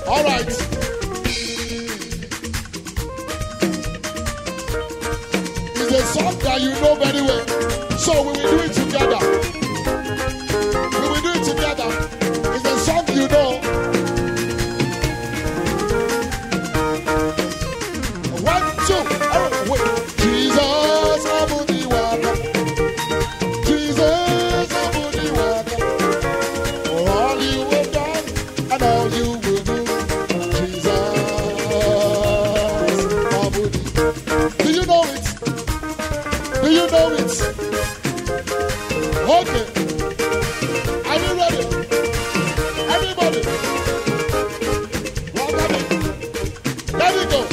All right. It's a song that you know very well. So we will do it together. We will do it together. It's a song you know. 1, 2, wait. Jesus, I will be welcome. Jesus, I will be welcome. For all you have done and all you will do. Jesus, I will be. Do you know it? Do you know it? Okay. Are you ready? Everybody. One ready. Let me go.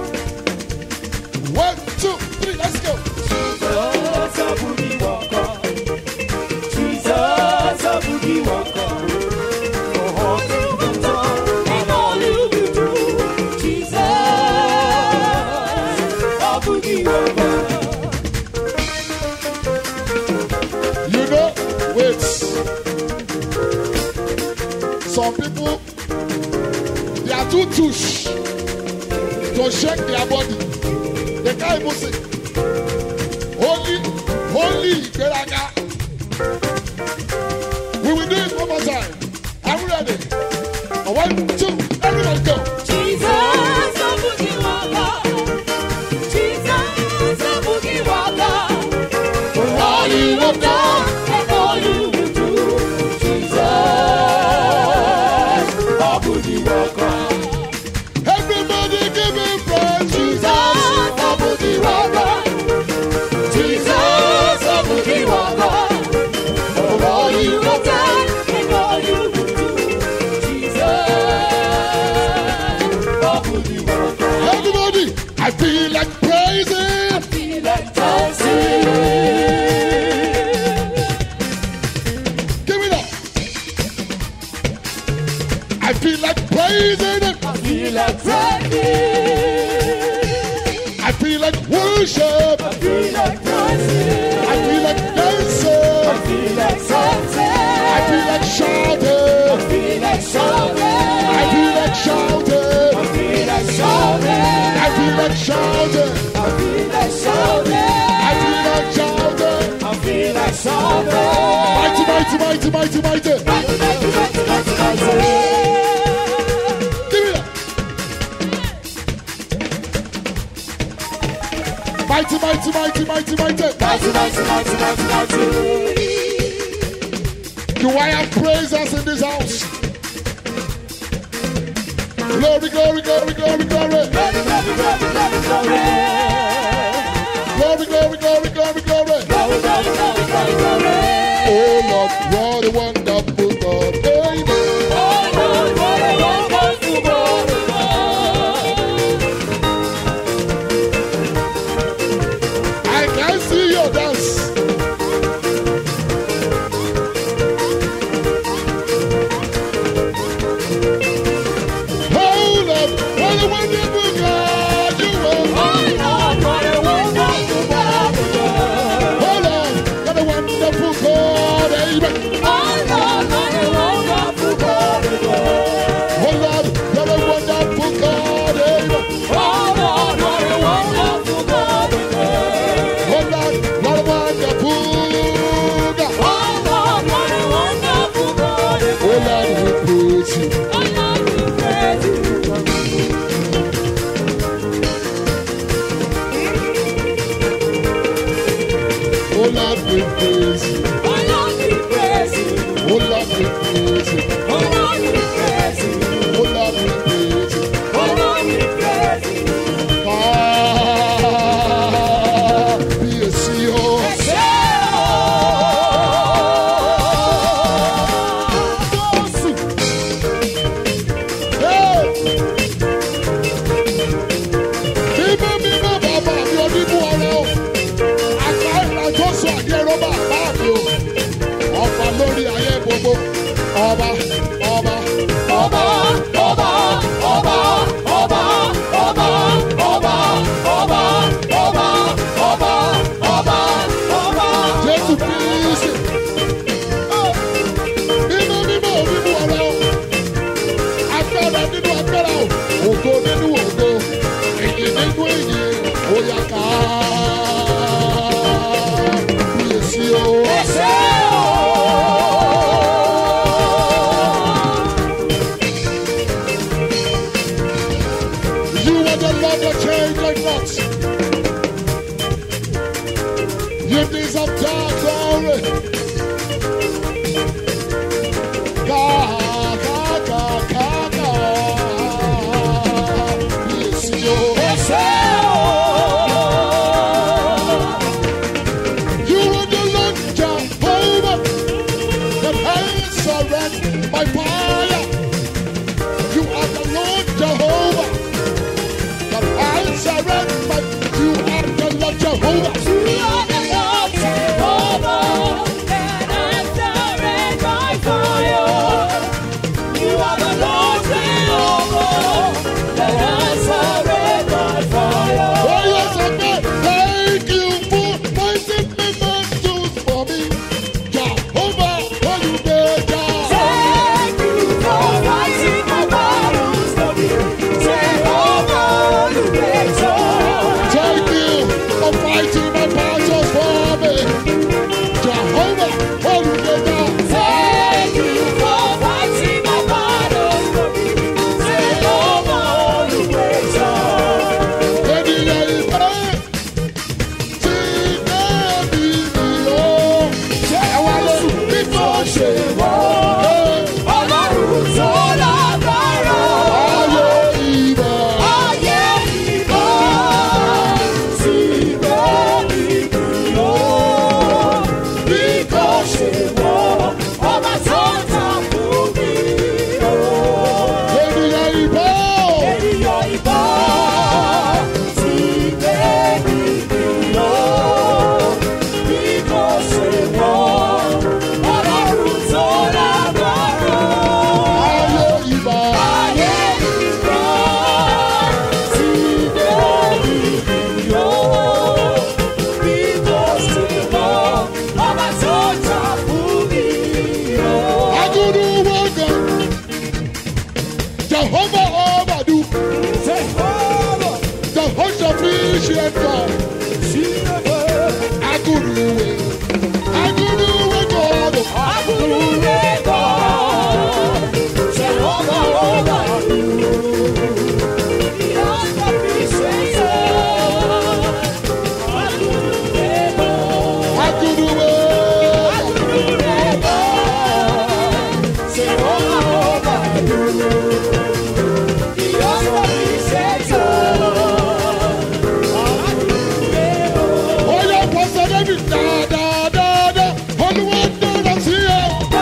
1, 2, 3, let's go. Jesus, a boogie walker. Jesus, a boogie walker. For all you've done and all you will do. Jesus, a boogie walker. You know, wait. Some people, they are too touche to shake their body. They can't even sing. Holy, Beraga. We will do it one more time. Are you ready? 1, 2, everybody go. Jesus, a boogie walker. Jesus, a boogie walker. For all you have done and all you will do. Jesus, a boogie walker. Everybody give him praise. Jesus, a boogie walker. Jesus, a boogie walker. For all you have done and all you will do. Jesus, a boogie walker. Everybody, I feel like praising. Feel like dancing. Give it up. I feel like praising. I feel like praying. I feel like worship. I feel like dancing. I feel like dancing. I feel like dancing. I feel like shouting. I feel like shouting. I feel like shouting. I feel like shouting. I feel like shouting. I feel like shouting. I feel like shouting. I feel like shouting. Mighty, mighty, mighty, mighty, mighty. Mighty, mighty, mighty, mighty, mighty. Give it up. Mighty, mighty, mighty, mighty, mighty. Mighty, mighty, mighty, mighty, mighty. Do I have praisers in this house? Glory, glory, glory, glory, glory. Glory, glory, glory, glory, glory. Glory, glory, glory, glory, glory. Glory, glory, glory, glory, glory. Oh Lord, what a wonderful God. Amen. Oh Lord, what a wonderful God. I can see your dance. Oh Lord, what a wonderful God you are. Oh Lord, what a wonderful God. Oh Lord, what a wonderful God. Amen. Oh Lord, what a wonderful God. Oh Lord, what a wonderful God. Amen. Oh Lord, what a wonderful God. Oh Lord, what a wonderful God. Oh Lord, what a wonderful God. Oh Lord, we praise you. Oh Lord, we praise you. Oh Lord, we praise you. Oh Lord, we praise you. Oh Lord, we praise you. Oh Lord, we praise you. Oh Lord, we praise you. Oh Lord, we praise you. Ah, be a CEO. Hey! Bíbí mímọ́ bàbá mi ò ní mú ọ̀rẹ́ o. Àgbà ìlàjọ sọ àdé rọ́bà bá mi o. Jehovah Obadu. Jehovah. Jehovah Appreciate God. Aguruwe. Aguruwe God. Aguruwe God. Jehovah Obadu. Just appreciate God. Aguruwe God. Aguruwe. Aguruwe God. Jehovah Obadu. Just appreciate God. Aguruwe God. Oh yeah, Pastor David. Da da da da. Olúwa dára sí ẹ.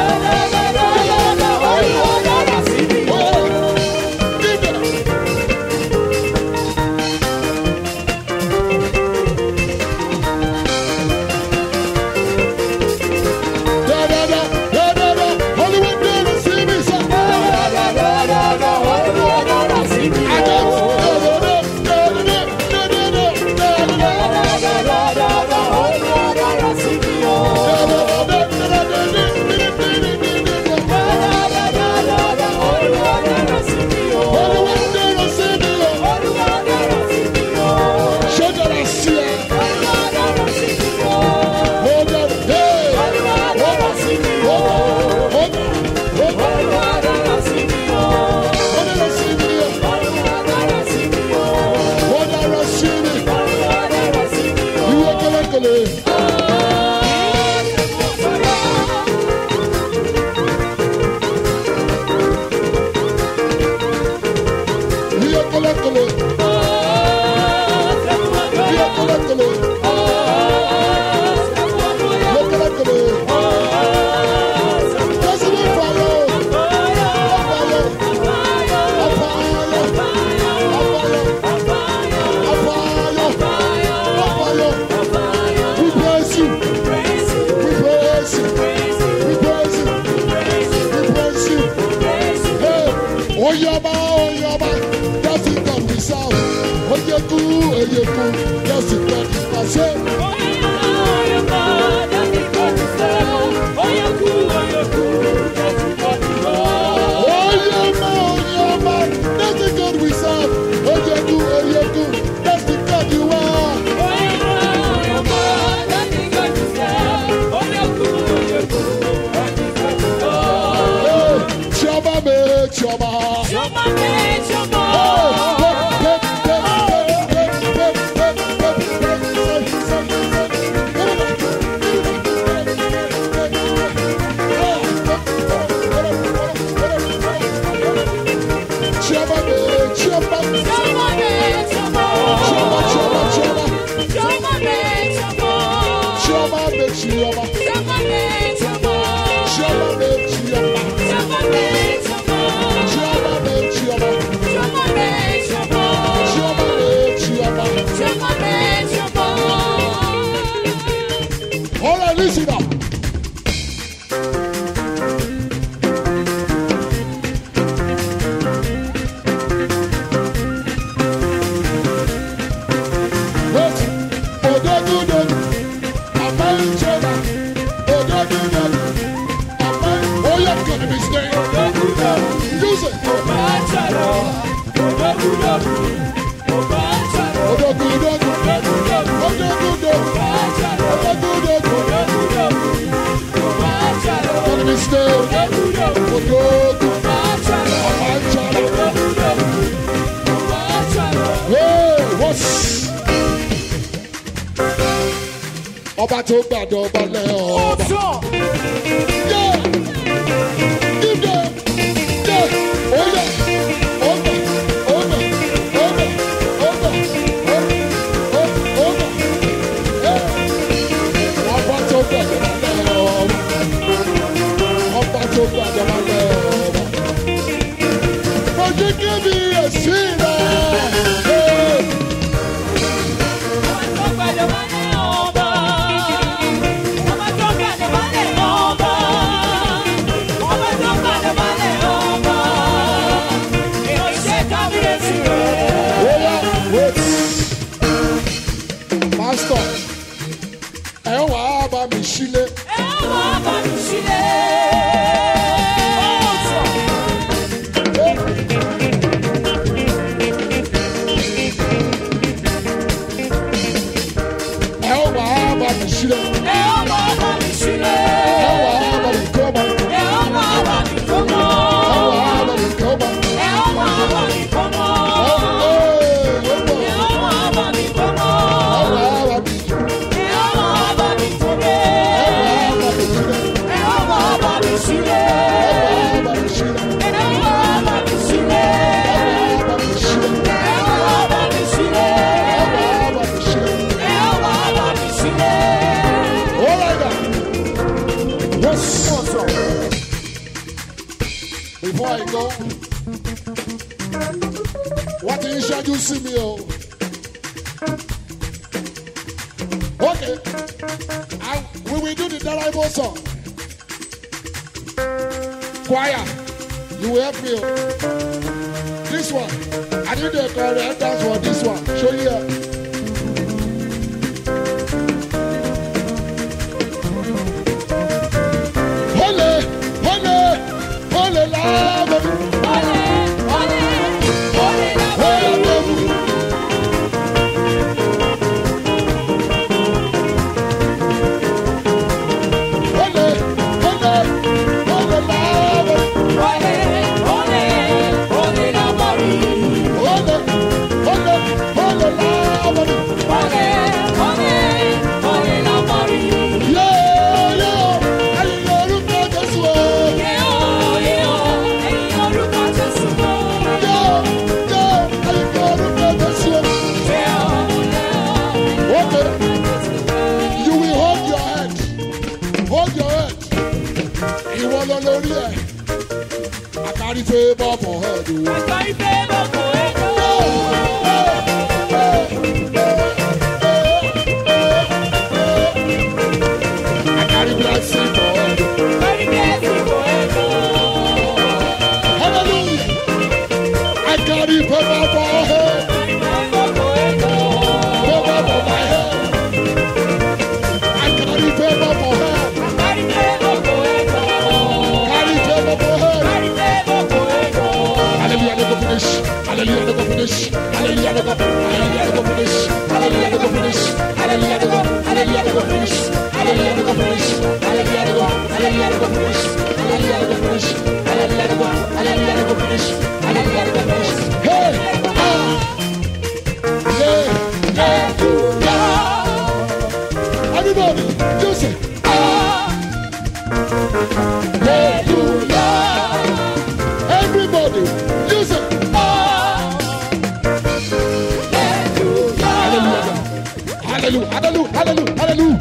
Ọba tó gbàdọ̀ ọba lẹ́ ọba. What did you show you see me? Oh. Okay. We will do the Daraibo song. Choir, you will help me. This one. I need a correct dance for this one. Show you. Holy, holy, holy love. Holy, holy, holy love. I carry favor for her. I carry favor for her. I carry blessing for her. Carry blessing for her. Hallelujah. I carry favor for her. Favor for my head. I carry favor for her. Carry favor for her. Carry favor for her. Hallelujah, they go finish. Hallelujah, they go finish. Hallelujah, they go finish. Hallelujah, they go finish. Hallelujah, they go. Hallelujah, they go finish. Hallelujah, they go finish. Hallelujah, they go. Hallelujah, they go finish. Hallelujah, they go finish. Hallelujah, they go. Hallelujah, they go finish. Hallelujah, they go finish. Hey, hallelujah. Everybody, you say, hallelujah. Everybody, you say, hallelujah, hallelujah, hallelujah, hallelujah.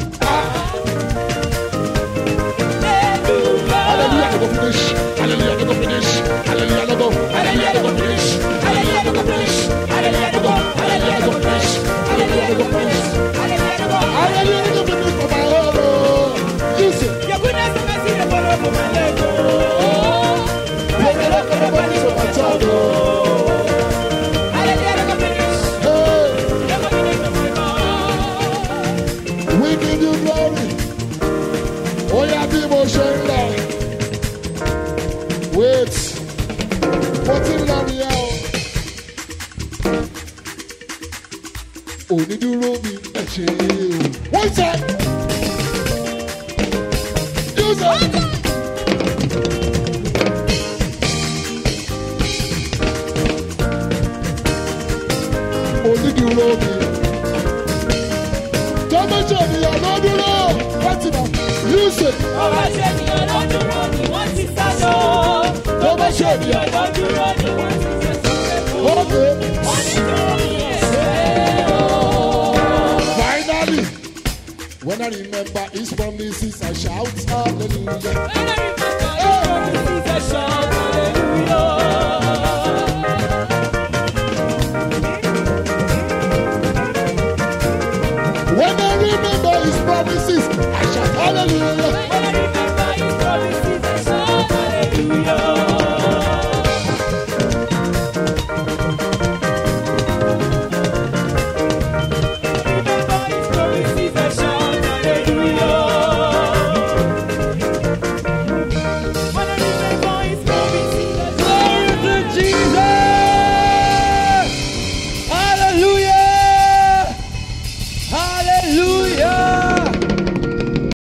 Hallelujah, they go finish. Hallelujah, they go finish. Hallelujah, they go. Hallelujah, they go finish. Hallelujah, they go finish. Hallelujah, they go. Hallelujah, they go finish. Hallelujah, they go finish. Hallelujah, they go. Hallelujah, they go finish for my heart. You say, your goodness and mercy they follow for my leg. We give you glory. Oh, yeah, people showing love. Wait. What's in the hour? Oh, did you roll me? What's that? Use it. Dúró mi. Tọ́mọ ṣe ènìyàn ló dúró. Wọ́n ti mọ̀ Yusuf. Tọ́mọ ṣe ènìyàn ló dúró ni wọ́n ti sá lọ. Tọ́mọ ṣe ènìyàn ló dúró ni wọ́n ti fẹsẹ̀ fún. Wọ́n ní dúró mi ẹ̀ṣẹ̀ o. Finally, when I remember his promises, I shout hallelujah. When I remember his promises, I shout hallelujah. When I remember his promises, I shout hallelujah.